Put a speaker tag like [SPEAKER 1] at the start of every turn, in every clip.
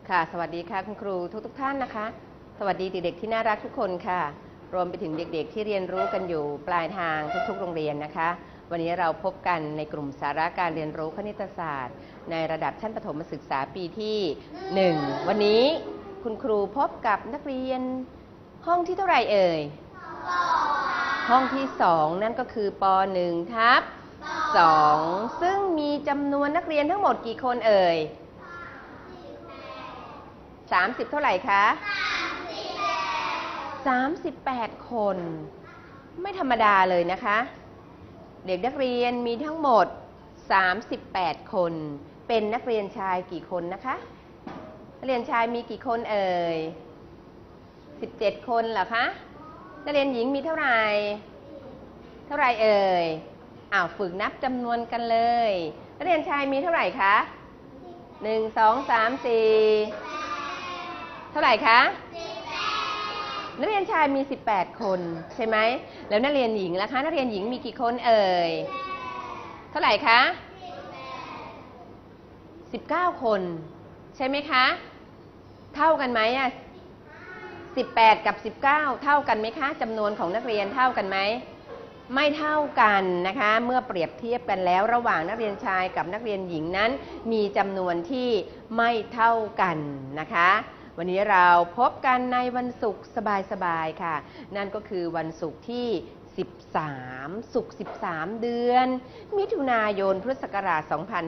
[SPEAKER 1] ค่ะสวัสดีค่ะคุณครูทุกท่านนะคะสวัสดีเด็กๆที่น่ารักทุกคนค่ะรวมไปถึงเด็กๆที่เรียนรู้กันอยู่ปลายทางทุกๆโรงเรียนนะคะวันนี้เราพบกันในกลุ่มสาระการเรียนรู้คณิตศาสตร์ในระดับชั้นประถมศึกษาปีที่1วันนี้คุณครูพบกับนักเรียนห้องที่เท่าไหร่เอ่ยห้องที่2นั่นก็คือป .1 ทับ2ซึ่งมีจำนวนนักเรียนทั้งหมดกี่คนเอ่ย30เท่าไหร่คะ38คนไม่ธรรมดาเลยนะคะเด็กนักเรียนมีทั้งหมด38คนเป็นนักเรียนชายกี่คนนะคะนักเรียนชายมีกี่คนเอ่ย17คนเหรอคะนักเรียนหญิงมีเท่าไหร่เอ่ยฝึกนับจำนวนกันเลยนักเรียนชายมีเท่าไหร่คะ1 2 3 4เท่าไหร่คะนักเรียนชายมี18คนใช่ไหมแล้วนักเรียนหญิงล่ะคะนักเรียนหญิงมีกี่คนเอ่ยเท่าไหร่คะ19คนใช่ไหมคะเท่ากันไหม18กับ19เท่ากันไหมคะจำนวนของนักเรียนเท่ากันไหมไม่เท่ากันนะคะเมื่อเปรียบเทียบกันแล้วระหว่างนักเรียนชายกับนักเรียนหญิงนั้นมีจำนวนที่ไม่เท่ากันนะคะวันนี้เราพบกันในวันศุกร์สบายๆค่ะนั่นก็คือวันศุกร์ที่13ศุกร์13เดือนมิถุนายนพุทธศักราช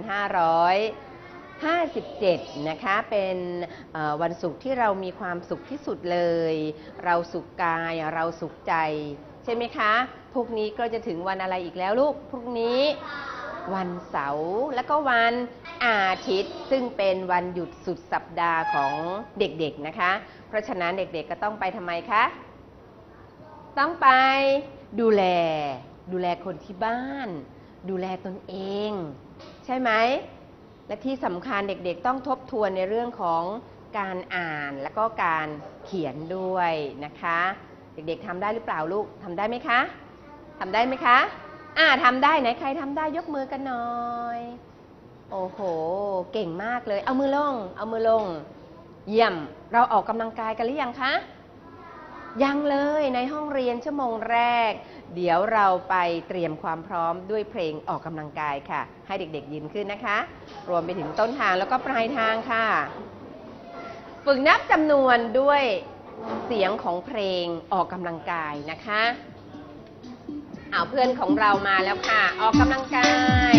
[SPEAKER 1] 2557นะคะเป็นวันศุกร์ที่เรามีความสุขที่สุดเลยเราสุขกายเราสุขใจใช่ไหมคะพรุ่งนี้ก็จะถึงวันอะไรอีกแล้วลูกพรุ่งนี้วันเสาร์และก็วันอาทิตย์ซึ่งเป็นวันหยุดสุดสัปดาห์ของเด็กๆนะคะเพราะฉะนั้นเด็กๆก็ต้องไปทำไมคะต้องไปดูแลคนที่บ้านดูแลตนเองใช่ไหมและที่สำคัญเด็กๆต้องทบทวนในเรื่องของการอ่านและก็การเขียนด้วยนะคะเด็กๆทำได้หรือเปล่าลูกทำได้ไหมคะทำได้ไหมคะทำได้ไหนใครทำได้ยกมือกันหน่อยโอ้โหเก่งมากเลยเอามือลงเยี่ยมเราออกกำลังกายกันหรือยังคะยังเลยในห้องเรียนชั่วโมงแรกเดี๋ยวเราไปเตรียมความพร้อมด้วยเพลงออกกำลังกายค่ะให้เด็กๆยืนขึ้นนะคะรวมไปถึงต้นทางแล้วก็ปลายทางค่ะฝึกนับจำนวนด้วยเสียงของเพลงออกกำลังกายนะคะเพื่อนของเรามาแล้วค่ะออกกำลังกาย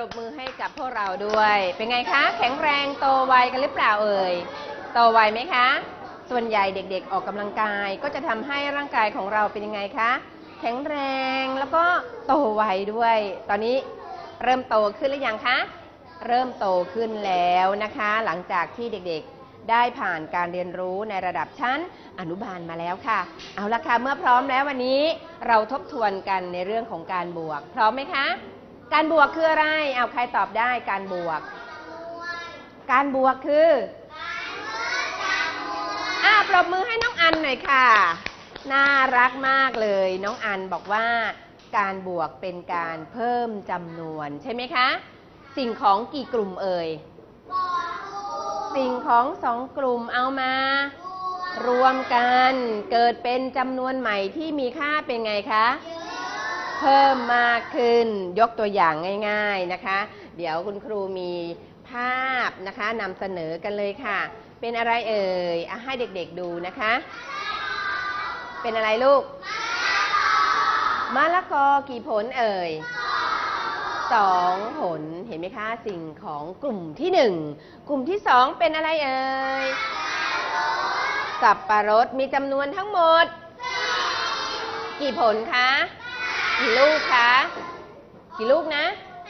[SPEAKER 1] บมือให้กับพวกเราด้วย เป็นไงคะแข็งแรงโตไวกันหรือเปล่าเอ่ยโตไวไหมคะส่วนใหญ่เด็กๆออกกำลังกายก็จะทำให้ร่างกายของเราเป็นยังไงคะแข็งแรงแล้วก็โตไวด้วย ตอนนี้เริ่มโตขึ้นหรือยังคะเริ่มโตขึ้นแล้วนะคะหลังจากที่เด็กๆได้ผ่านการเรียนรู้ในระดับชั้นอนุบาลมาแล้วค่ะเอาละค่ะเมื่อพร้อมแล้ววันนี้เราทบทวนกันในเรื่องของการบวกพร้อมไหมคะการบวกคืออะไรเอาใครตอบได้การบวกคือปรบมือให้น้องอันหน่อยค่ะน่ารักมากเลยน้องอันบอกว่าการบวกเป็นการเพิ่มจำนวนใช่ไหมคะสิ่งของกี่กลุ่มเอ่ยสิ่งของ2 กลุ่มเอามารวมกันเกิดเป็นจำนวนใหม่ที่มีค่าเป็นไงคะเพิ่มมากขึ้นยกตัวอย่างง่ายๆนะคะเดี๋ยวคุณครูมีภาพนะคะนำเสนอกันเลยค่ะเป็นอะไรเอ่ยให้เด็กๆดูนะคะเป็นอะไรลูกมะละกอกี่ผลเอ่ย2 ผลเห็นไหมคะสิ่งของกลุ่มที่1กลุ่มที่2เป็นอะไรเอ่ยสับปะรดมีจำนวนทั้งหมดกี่ผลคะกี่ลูกคะกี่ลูกนะ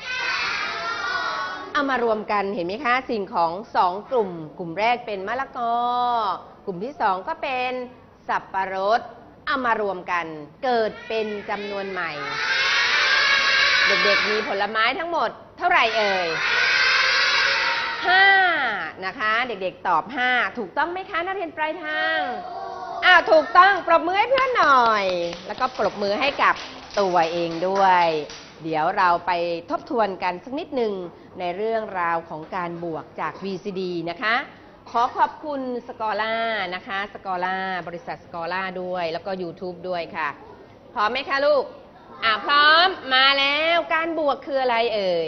[SPEAKER 1] เอามารวมกันเห็นไหมคะสิ่งของ2 กลุ่มแรกเป็นมะละกอกลุ่มที่2ก็เป็นสับปะรดเอามารวมกันเกิดเป็นจำนวนใหม่เด็กๆมีผลไม้ทั้งหมดเท่าไหร่เอ่ย5นะคะเด็กๆตอบ5ถูกต้องไหมคะนักเรียนปลายทางถูกต้องปรบมือให้เพื่อนหน่อยแล้วก็ปรบมือให้กับตัวเองด้วยเดี๋ยวเราไปทบทวนกันสักนิดหนึ่งในเรื่องราวของการบวกจาก VCD นะคะขอขอบคุณสกอล่านะคะสกอล่าบริษัทสกอล่าด้วยแล้วก็ YouTube ด้วยค่ะพร้อมไหมคะลูกพร้อมมาแล้วการบวกคืออะไรเอ่ย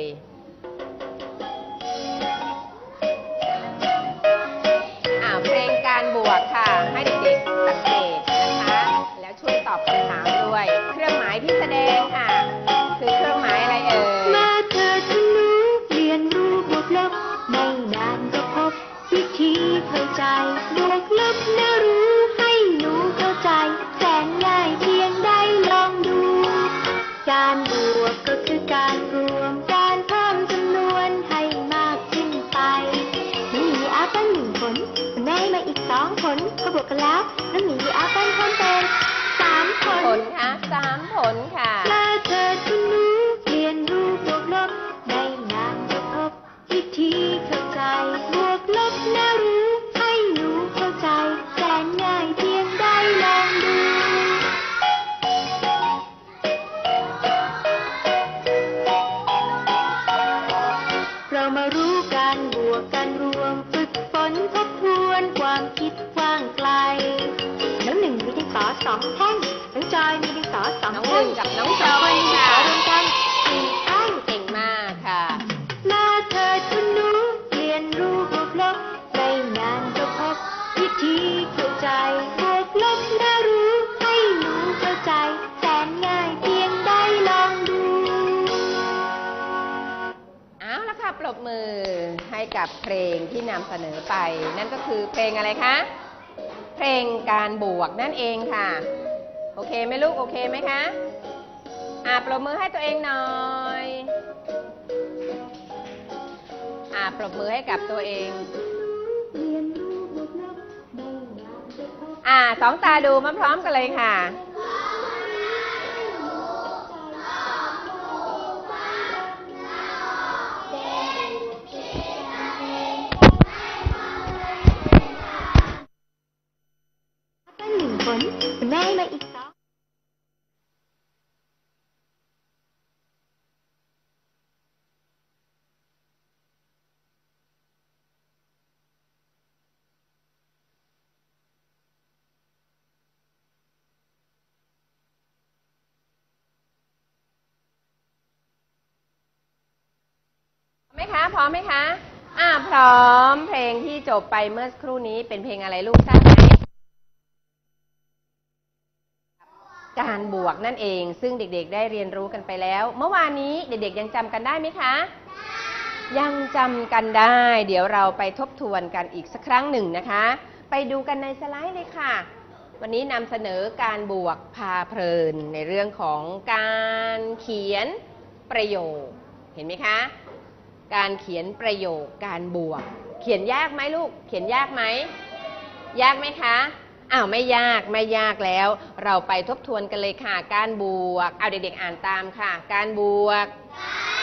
[SPEAKER 1] เพลงการบวกค่ะให้เด็กๆสังเกตนะคะแล้วช่วยตอบคำถามด้วยเครื่องหมายที่แสดงค่ะคือเครื่องหมายอะไรเอ่ย
[SPEAKER 2] มาเถิดหนูเรียนรู้บวกลบไม่นานก็พบวิธีเข้าใจบวกลบน่ารู้ให้หนูเข้าใจแสนง่ายเพียงได้ลองดูการบวกก็คือการรวมการเพิ่มจำนวนให้มากขึ้นไปมีแอปเปิ้ล1 ผลแม่มาอีก2 ผลก็บวกกันแล้วแล้วมีแอปเปิ้ลเพิ่มเป็น3 ผล
[SPEAKER 1] ค่ะ3 ผลค่ะ
[SPEAKER 2] มาเถิดหนูเรียนรู้บวกลบไม่นานก็พบวิธีเข้าใจบวกลบน่ารู้ให้หนูเข้าใจแสนง่ายเพียงได้ลองดูเรามารู้การบวกการรวมฝึกฝนทบทวนความคิดกว้างไกลน้องหนึ่งมีดินสอ2 แท่งน้องจอยมีดินสอ2
[SPEAKER 1] น้อง
[SPEAKER 2] แท่
[SPEAKER 1] หนึ่
[SPEAKER 2] ง
[SPEAKER 1] งกับน้องจอยค่ะ
[SPEAKER 2] รวมกัน4 แท่ง
[SPEAKER 1] เก่งมากค่ะ
[SPEAKER 2] มาเถิดคุณหนูเรียนรู้บวกลบไม่นานก็พบวิธีเข้าใจบวกลบน่ารู้ให้หนูเข้าใจแสนง่ายเพียงได้ลองดู
[SPEAKER 1] เอาละค่ะปรบมือให้กับเพลงที่นำเสนอไปนั่นก็คือเพลงอะไรคะเพลงการบวกนั่นเองค่ะโอเคไหมลูกโอเคไหมคะปรบมือให้ตัวเองหน่อยปรบมือให้กับตัวเอง2 ตาดูมาพร้อมกันเลยค่ะ
[SPEAKER 2] 1 ผลคุณแม่มาอีก2
[SPEAKER 1] พร้อมไหมคะพร้อมเพลงที่จบไปเมื่อสักครู่นี้เป็นเพลงอะไรลูกทราบไหมการ บวกนั่นเองซึ่งเด็กๆได้เรียนรู้กันไปแล้วเมื่อวานนี้เด็กๆยังจำกันได้ไหมคะยังจำกันได้ เดี๋ยวเราไปทบทวนกันอีกสักครั้งหนึ่งนะคะ ไปดูกันในสไลด์เลยค่ะ วันนี้นำเสนอการบวกพาเพลินในเรื่องของการเขียนประโยค เห็นไหมคะ การเขียนประโยคการบวก เขียนยากไหมลูก เขียนยากไหม ยากไหมคะไม่ยากแล้ว เราไปทบทวนกันเลยค่ะ การบวก เด็กๆอ่านตามค่ะ การบวก